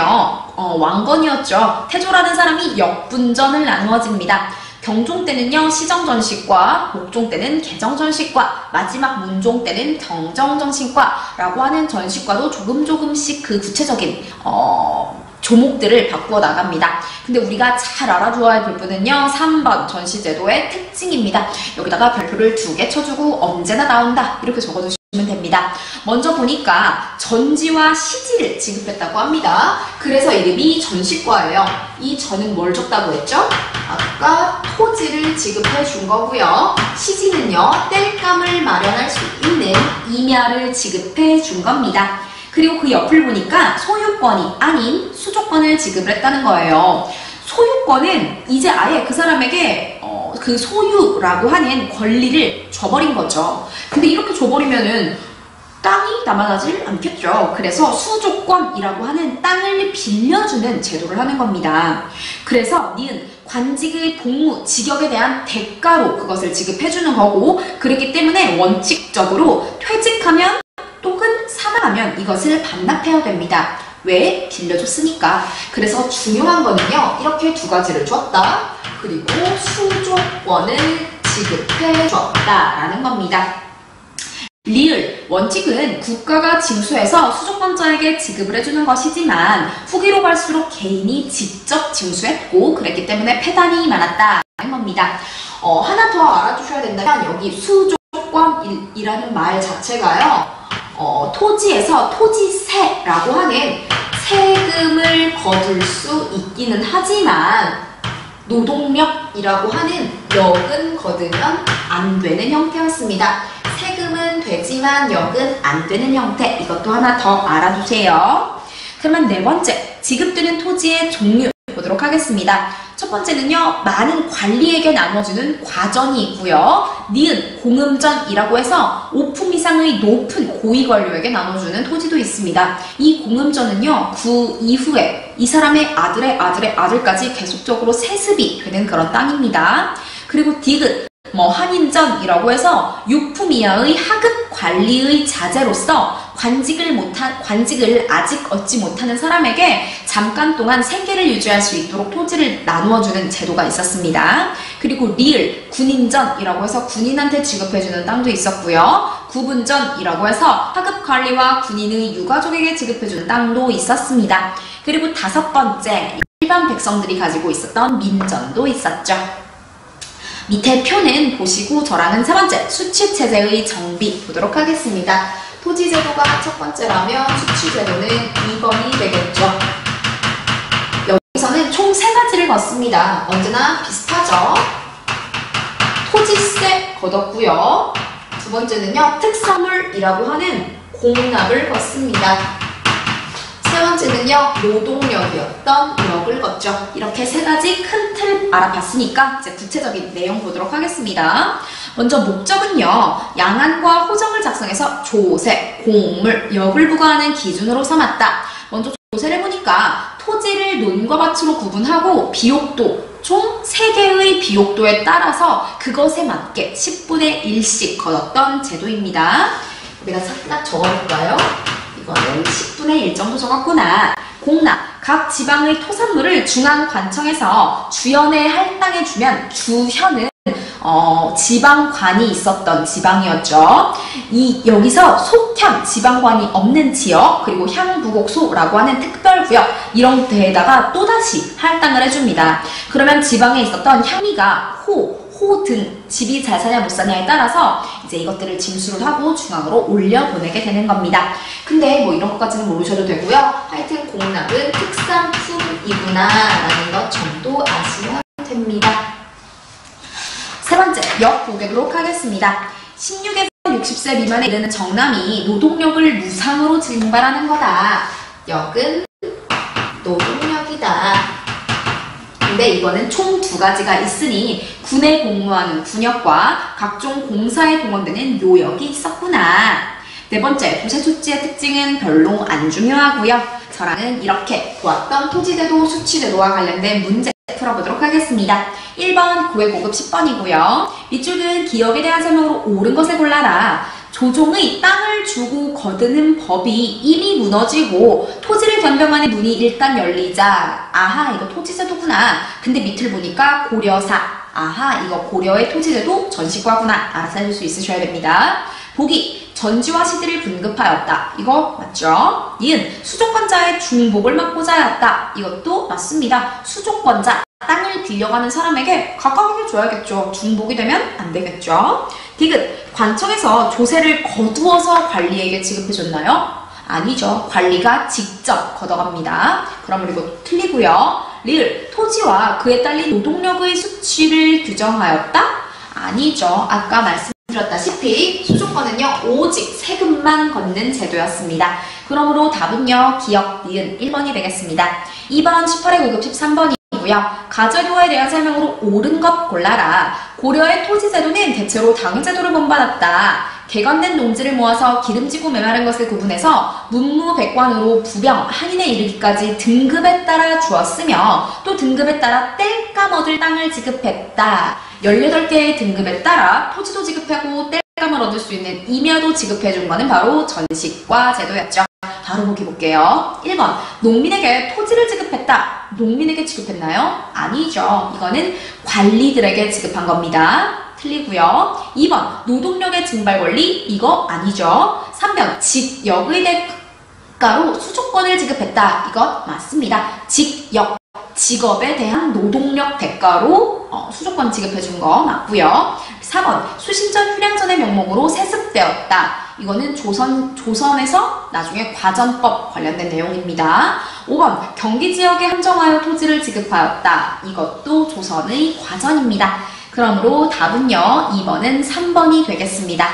왕건이었죠. 태조라는 사람이 역분전을 나누어집니다. 경종 때는요, 시정전시과, 목종 때는 개정전시과, 마지막 문종 때는 경정전시과라고 하는 전시과도 조금씩 그 구체적인 조목들을 바꾸어 나갑니다. 근데 우리가 잘 알아두어야 할 부분은요, 3번 전시제도의 특징입니다. 여기다가 별표를 2개 쳐주고 언제나 나온다 이렇게 적어주시면 됩니다. 먼저 보니까 전지와 시지를 지급했다고 합니다. 그래서 이름이 전시과예요. 이 전은 뭘 줬다고 했죠? 아까 토지를 지급해 준 거고요. 시지는요, 땔감을 마련할 수 있는 임야를 지급해 준 겁니다. 그리고 그 옆을 보니까 소유권이 아닌 수조권을 지급을 했다는 거예요. 소유권은 이제 아예 그 사람에게 그 소유라고 하는 권리를 줘버린 거죠. 근데 이렇게 줘버리면은 땅이 남아나질 않겠죠. 그래서 수조권이라고 하는 땅을 빌려주는 제도를 하는 겁니다. 그래서 니은 관직의 복무, 직역에 대한 대가로 그것을 지급해주는 거고, 그렇기 때문에 원칙적으로 퇴직하면 또는 사망하면 이것을 반납해야 됩니다. 왜? 빌려줬으니까. 그래서 중요한 거는요, 이렇게 두 가지를 줬다. 그리고 수조권을 지급해 줬다라는 겁니다. 리을, 원칙은 국가가 징수해서 수조권자에게 지급을 해주는 것이지만 후기로 갈수록 개인이 직접 징수했고 그랬기 때문에 폐단이 많았다는 겁니다. 하나 더 알아두셔야 된다면 여기 수조권이라는 말 자체가요, 토지에서 토지세라고 하는 세금을 거둘 수 있기는 하지만 노동력이라고 하는 역은 거두면 안 되는 형태였습니다. 세금은 되지만 역은 안 되는 형태, 이것도 하나 더 알아두세요. 그러면 네 번째, 지급되는 토지의 종류 보도록 하겠습니다. 첫 번째는요, 많은 관리에게 나눠주는 과전이 있고요. 니은, 공음전이라고 해서 5품 이상의 높은 고위 관료에게 나눠주는 토지도 있습니다. 이 공음전은요, 그 이후에 이 사람의 아들의 아들까지 계속적으로 세습이 되는 그런 땅입니다. 그리고 디귿, 한인전이라고 해서 6품 이하의 하급 관리의 자제로서 관직을 아직 얻지 못하는 사람에게 잠깐 동안 생계를 유지할 수 있도록 토지를 나누어주는 제도가 있었습니다. 그리고 리을, 군인전이라고 해서 군인한테 지급해주는 땅도 있었고요. 구분전이라고 해서 하급 관리와 군인의 유가족에게 지급해주는 땅도 있었습니다. 그리고 다섯 번째, 일반 백성들이 가지고 있었던 민전도 있었죠. 밑에 표는 보시고 저랑은 세 번째, 수취체제의 정비 보도록 하겠습니다. 토지제도가 첫 번째라면 수취제도는 2번이 되겠죠. 여기서는 총 세 가지를 걷습니다. 언제나 비슷하죠. 토지세 걷었고요. 두 번째는요, 특산물이라고 하는 공납을 걷습니다. 세 번째는요, 노동력이었던 역을 걷죠. 이렇게 세 가지 큰 틀 알아봤으니까 이제 구체적인 내용 보도록 하겠습니다. 먼저 목적은요, 양안과 호정을 작성해서 조세, 공물, 역을 부과하는 기준으로 삼았다. 먼저 조세를 보니까 토지를 논과 밭으로 구분하고 비옥도, 총 3개의 비옥도에 따라서 그것에 맞게 10분의 1씩 걷었던 제도입니다. 내가 딱 적어볼까요? 이거는 10분의 1 정도 적었구나. 공납, 각 지방의 토산물을 중앙관청에서 주연에 할당해 주면 주현은 지방관이 있었던 지방이었죠. 여기서 속현, 지방관이 없는 지역, 그리고 향부곡소라고 하는 특별구역, 이런 데에다가 또다시 할당을 해줍니다. 그러면 지방에 있었던 향리가 호 등 집이 잘 사냐 못 사냐에 따라서 이제 이것들을 징수를 하고 중앙으로 올려 보내게 되는 겁니다. 근데 뭐 이런 것까지는 모르셔도 되고요. 하여튼 공납은 특산품이구나 라는 것 정도 아시면 됩니다. 세 번째, 역 보도록 하겠습니다. 16에서 60세 미만에 이르는 정남이 노동력을 무상으로 징발하는 거다. 역은 노동력이다. 근데 이거는 총 2가지가 있으니 군에 복무하는 군역과 각종 공사에 동원되는 요역이 있었구나. 네 번째, 도세수지의 특징은 별로 안 중요하고요. 저랑은 이렇게 보았던 토지제도, 수치제도와 관련된 문제 풀어보도록 하겠습니다. 1번 고해고급 10번이고요. 밑줄은 기업에 대한 설명으로 옳은 것을 골라라. 조종의 땅을 주고 거두는 법이 이미 무너지고 토지를 변경하는 문이 일단 열리자. 아하, 이거 토지제도구나. 근데 밑을 보니까 고려사. 아하, 이거 고려의 토지제도 전시과구나. 알아서 해줄 수 있으셔야 됩니다. 보기, 전지와 시들을 분급하였다. 이거 맞죠? 니은, 수조권자의 중복을 막고자 하였다. 이것도 맞습니다. 수조권자, 땅을 빌려가는 사람에게 각각에게 줘야겠죠. 중복이 되면 안 되겠죠. 디귿, 관청에서 조세를 거두어서 관리에게 지급해줬나요? 아니죠. 관리가 직접 걷어갑니다. 그럼 이거 틀리고요. 리을, 토지와 그에 딸린 노동력의 수치를 규정하였다? 아니죠. 아까 말씀드렸다시피 수조권은요, 오직 세금만 걷는 제도였습니다. 그러므로 답은요, 기역, 니은 1번이 되겠습니다. 2번 18회 고급 13번이 가저료에 대한 설명으로 옳은 것 골라라. 고려의 토지제도는 대체로 당제도를 본받았다. 개건된 농지를 모아서 기름지고 메마른 것을 구분해서 문무백관으로 부병, 한인에 이르기까지 등급에 따라 주었으며 또 등급에 따라 뗄감 얻을 땅을 지급했다. 18개의 등급에 따라 토지도 지급하고 뗄감을 얻을 수 있는 임야도 지급해준 것은 바로 전시과 제도였죠. 바로 보기 볼게요. 1번, 농민에게 토지를 지급했다. 농민에게 지급했나요? 아니죠. 이거는 관리들에게 지급한 겁니다. 틀리고요. 2번, 노동력의 증발 권리. 이거 아니죠. 3번, 직역의 대가로 수조권을 지급했다. 이것 맞습니다. 직역, 직업에 대한 노동력 대가로 수조권 지급해준 거 맞고요. 4번, 수신전 휴량전의 명목으로 세습되었다. 이거는 조선에서 나중에 과전법 관련된 내용입니다. 5번, 경기지역에 한정하여 토지를 지급하였다. 이것도 조선의 과전입니다. 그러므로 답은요, 2번은 3번이 되겠습니다.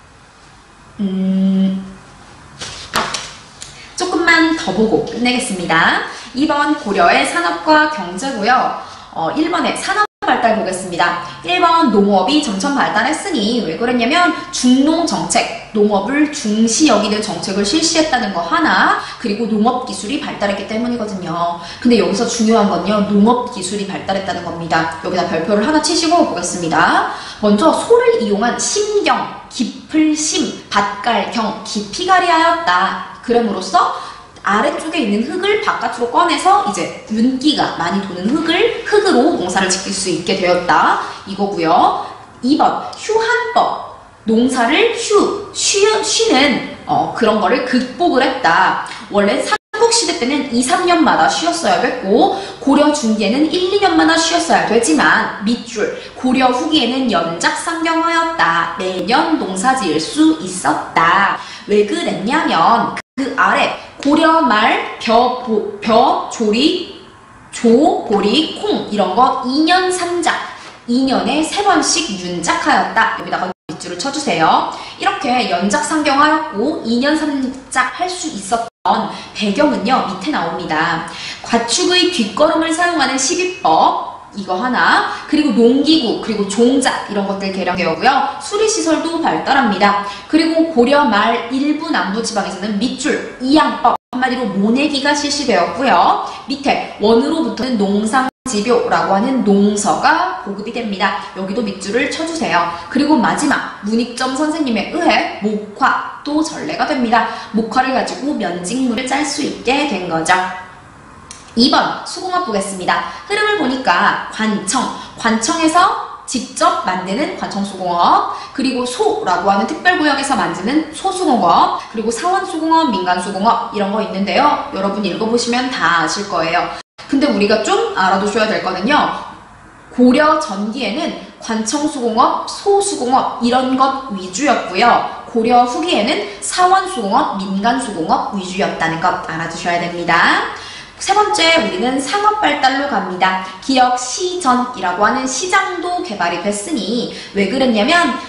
조금만 더 보고 끝내겠습니다. 2번 고려의 산업과 경제고요. 1번에 산업 발달 보겠습니다. 1번 농업이 점점 발달했으니 왜 그랬냐면 중농정책, 농업을 중시 여기는 정책을 실시했다는 거 하나, 그리고 농업기술이 발달했기 때문이거든요. 근데 여기서 중요한 건요, 농업기술이 발달했다는 겁니다. 여기다 별표를 하나 치시고 보겠습니다. 먼저 소를 이용한 심경, 깊을 심, 밭갈경, 깊이갈이 하였다. 그럼으로써 아래쪽에 있는 흙을 바깥으로 꺼내서 이제 윤기가 많이 도는 흙으로 농사를 지킬 수 있게 되었다. 이거고요. 2번, 휴한법. 농사를 쉬는 그런 거를 극복을 했다. 원래 삼국시대 때는 2, 3년마다 쉬었어야 됐고 고려 중기에는 1, 2년마다 쉬었어야 되지만 밑줄 고려 후기에는 연작상경하였다. 매년 농사 지을 수 있었다. 왜 그랬냐면 그 아래 고려 말 벼, 조리, 조, 보리, 콩 이런 거 2년 3작 2년에 3번씩 윤작하였다. 여기다가 밑줄을 쳐주세요. 이렇게 연작상경하였고 2년 3작 할 수 있었던 배경은요, 밑에 나옵니다. 과축의 뒷걸음을 사용하는 시비법, 이거 하나, 그리고 농기구, 그리고 종작 이런 것들 개량되었고요. 수리시설도 발달합니다. 그리고 고려 말 일부 남부 지방에서는 밑줄, 이양법, 한마디로 모내기가 실시되었고요. 밑에 원으로부터는 농상지묘라고 하는 농서가 보급이 됩니다. 여기도 밑줄을 쳐주세요. 그리고 마지막 문익점 선생님에 의해 목화도 전래가 됩니다. 목화를 가지고 면직물을 짤 수 있게 된 거죠. 2번 수공업 보겠습니다. 흐름을 보니까 관청에서 직접 만드는 관청수공업, 그리고 소라고 하는 특별구역에서 만드는 소수공업, 그리고 사원수공업, 민간수공업 이런 거 있는데요. 여러분 읽어보시면 다 아실 거예요. 근데 우리가 좀 알아두셔야 될 거는요. 고려 전기에는 관청수공업, 소수공업 이런 것 위주였고요. 고려 후기에는 사원수공업, 민간수공업 위주였다는 것 알아두셔야 됩니다. 세 번째, 우리는 상업 발달로 갑니다. 기역 시전이라고 하는 시장도 개발이 됐으니 왜 그랬냐면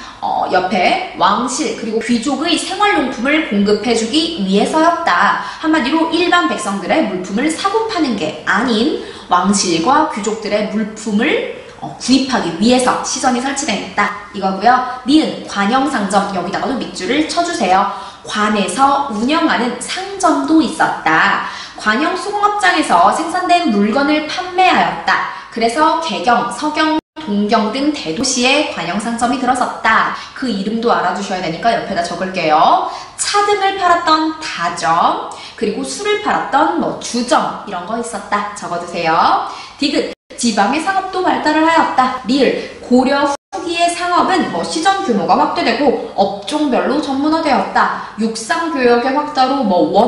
옆에 왕실 그리고 귀족의 생활용품을 공급해주기 위해서였다. 한마디로 일반 백성들의 물품을 사고 파는 게 아닌 왕실과 귀족들의 물품을 구입하기 위해서 시전이 설치됐다 이거고요. 니은 관영상점, 여기다가도 밑줄을 쳐주세요. 관에서 운영하는 상점도 있었다. 관영수공업장에서 생산된 물건을 판매하였다. 그래서 개경, 서경, 동경 등 대도시에 관영상점이 들어섰다. 그 이름도 알아두셔야 되니까 옆에다 적을게요. 차 등을 팔았던 다점, 그리고 술을 팔았던 주점 이런 거 있었다. 적어두세요. 디귿, 지방의 상업도 발달을 하였다. 리을, 고려 후기의 상업은 시전 규모가 확대되고 업종별로 전문화되었다. 육상교역의 확대로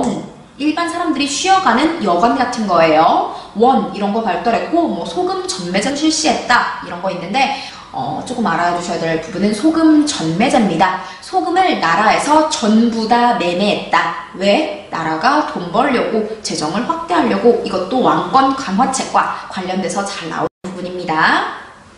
일반 사람들이 쉬어가는 여관 같은 거예요. 원 이런 거 발달했고 소금 전매점 실시했다 이런 거 있는데 조금 알아두셔야 될 부분은 소금 전매제입니다. 소금을 나라에서 전부 다 매매했다. 왜? 나라가 돈 벌려고, 재정을 확대하려고. 이것도 왕권 강화책과 관련돼서 잘 나오는 부분입니다.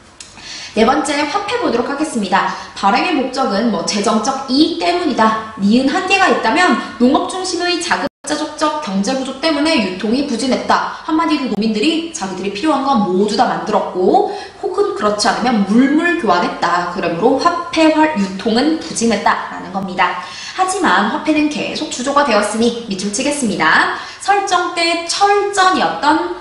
네 번째, 화폐 보도록 하겠습니다. 발행의 목적은 재정적 이익 때문이다. 니은 한계가 있다면 농업 중심의 자급자족적 경제구조 때문에 유통이 부진했다. 한마디로 노민들이 자기들이 필요한 건 모두 다 만들었고 혹은 그렇지 않으면 물물 교환했다. 그러므로 화폐 유통은 부진했다라는 겁니다. 하지만 화폐는 계속 주조가 되었으니 밑줄 치겠습니다. 설정 때 철전이었던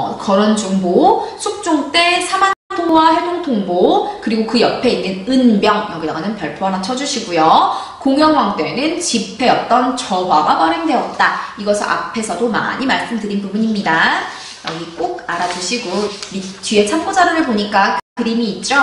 거론중보, 숙종 때 사만통보와 해동통보, 그리고 그 옆에 있는 은병, 여기다가는 별표 하나 쳐주시고요. 공영왕 때는 집회였던 저화가 발행되었다. 이것을 앞에서도 많이 말씀드린 부분입니다. 여기 꼭 알아두시고 뒤에 참고자료를 보니까 그림이 있죠?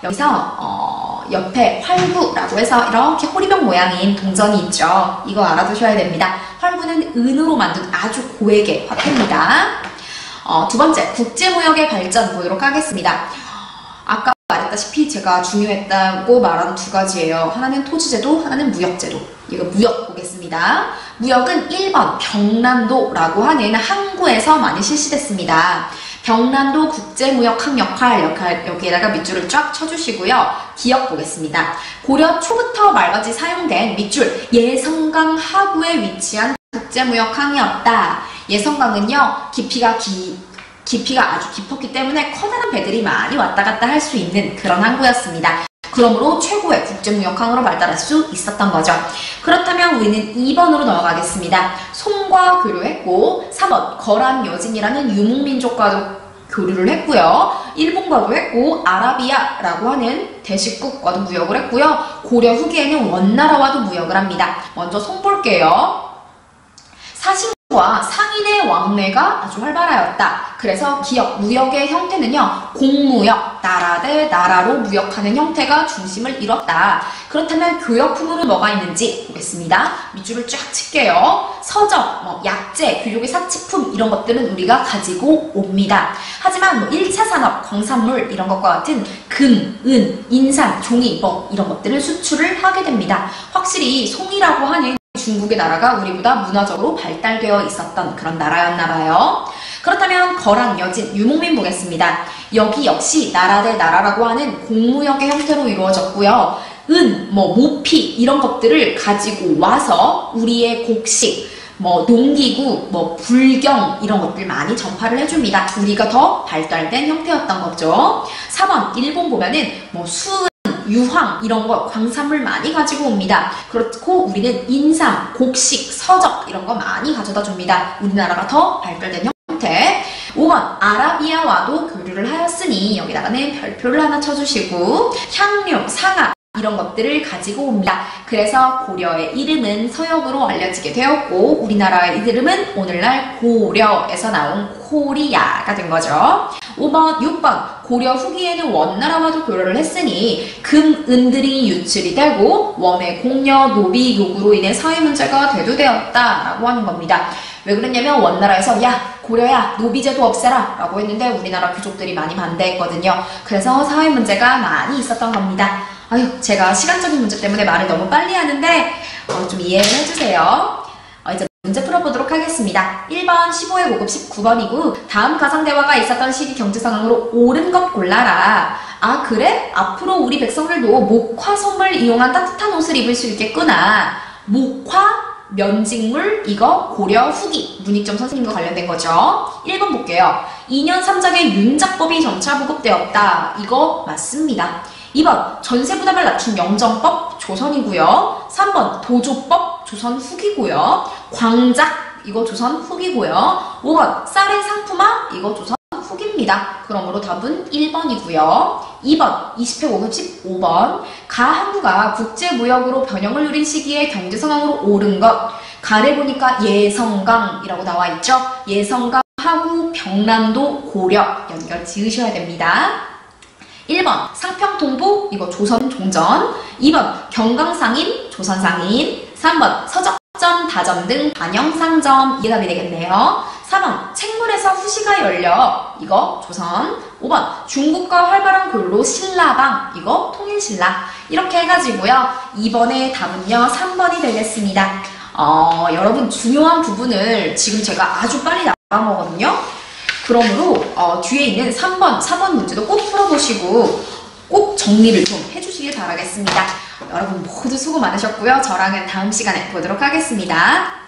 여기서 옆에 활구라고 해서 이렇게 호리병 모양인 동전이 있죠? 이거 알아두셔야 됩니다. 활구는 은으로 만든 아주 고액의 화폐입니다. 두 번째, 국제무역의 발전 보도록 하겠습니다. 아까 말했다시피 제가 중요했다고 말한 두 가지예요. 하나는 토지제도, 하나는 무역제도. 이거 무역 보겠습니다. 무역은 1번 병란도라고 하는 항구에서 많이 실시됐습니다. 병란도 국제무역학 역할 여기에다가 밑줄을 쫙 쳐주시고요. 기억 보겠습니다. 고려 초부터 말까지 사용된 밑줄 예성강 하구에 위치한 국제무역항이었다. 예성강은요 깊이가 아주 깊었기 때문에 커다란 배들이 많이 왔다 갔다 할 수 있는 그런 항구였습니다. 그러므로 최고의 국제무역항으로 발달할 수 있었던 거죠. 그렇다면 우리는 2번으로 넘어가겠습니다. 송과 교류했고 3번 거란여진이라는 유목민족과도 교류를 했고요. 일본과도 했고 아라비아라고 하는 대식국과도 무역을 했고요. 고려 후기에는 원나라와도 무역을 합니다. 먼저 송 볼게요. 사신과 상인의 왕래가 아주 활발하였다. 그래서 기역, 무역의 형태는요. 공무역, 나라 대 나라로 무역하는 형태가 중심을 이뤘다. 그렇다면 교역품으로 뭐가 있는지 보겠습니다. 밑줄을 쫙 칠게요. 서적, 약재, 귀족의 사치품 이런 것들은 우리가 가지고 옵니다. 하지만 1차 산업, 광산물 이런 것과 같은 금, 은, 인삼, 종이 이런 것들을 수출을 하게 됩니다. 확실히 송이라고 하는 중국의 나라가 우리보다 문화적으로 발달되어 있었던 그런 나라였나 봐요. 그렇다면 거란, 여진, 유목민 보겠습니다. 여기 역시 나라 대 나라라고 하는 공무역의 형태로 이루어졌고요. 모피 이런 것들을 가지고 와서 우리의 곡식, 농기구, 불경 이런 것들 많이 전파를 해줍니다. 우리가 더 발달된 형태였던 거죠. 4번 일본 보면은 수은, 유황 이런 거 광산물 많이 가지고 옵니다. 그렇고 우리는 인삼, 곡식, 서적 이런 거 많이 가져다 줍니다. 우리나라가 더 발달된 형태. 5번 아라비아와도 교류를 하였으니 여기다가는 별표를 하나 쳐주시고 향료, 상아 이런 것들을 가지고 옵니다. 그래서 고려의 이름은 서역으로 알려지게 되었고 우리나라의 이름은 오늘날 고려에서 나온 코리아가 된 거죠. 5번, 6번 고려 후기에는 원나라와도 교류를 했으니 금, 은들이 유출이 되고 원의 공여, 노비, 요구로 인해 사회 문제가 대두되었다 라고 하는 겁니다. 왜 그랬냐면 원나라에서 야 고려야 노비제도 없애라 라고 했는데 우리나라 귀족들이 많이 반대했거든요. 그래서 사회 문제가 많이 있었던 겁니다. 아유, 제가 시간적인 문제 때문에 말을 너무 빨리 하는데 좀 이해를 해주세요. 이제 문제 풀어보도록 하겠습니다. 1번 15회 고급 19번이고 다음 가상대화가 있었던 시기 경제 상황으로 옳은 것 골라라. 아 그래? 앞으로 우리 백성들도 목화솜을 이용한 따뜻한 옷을 입을 수 있겠구나. 목화 면직물 이거 고려 후기 문익점 선생님과 관련된 거죠. 1번 볼게요. 2년 3작의 윤작법이 점차 보급되었다. 이거 맞습니다. 2번 전세 부담을 낮춘 영정법 조선이고요. 3번 도조법 조선 후기고요. 광작 이거 조선 후기고요. 5번 쌀의 상품화 이거 조선 후기입니다. 그러므로 답은 1번이고요. 2번 20회 55번 가항구가 국제무역으로 변형을 누린 시기에 경제 상황으로 오른 것. 가래 보니까 예성강이라고 나와 있죠. 예성강 하구 병란도 고려 연결 지으셔야 됩니다. 1번 상평통보 이거 조선 종전. 2번 경강상인 조선상인. 3번 서적점 다점 등 반영상점 이게 답이 되겠네요. 4번 책문에서 후시가 열려 이거 조선. 5번 중국과 활발한 골로 신라방 이거 통일신라. 이렇게 해가지고요 2번의 답은요 3번이 되겠습니다. 여러분 중요한 부분을 지금 제가 아주 빨리 나간 거거든요. 그러므로 뒤에 있는 3번, 4번 문제도 꼭 풀어보시고 꼭 정리를 좀 해주시길 바라겠습니다. 여러분 모두 수고 많으셨고요. 저랑은 다음 시간에 보도록 하겠습니다.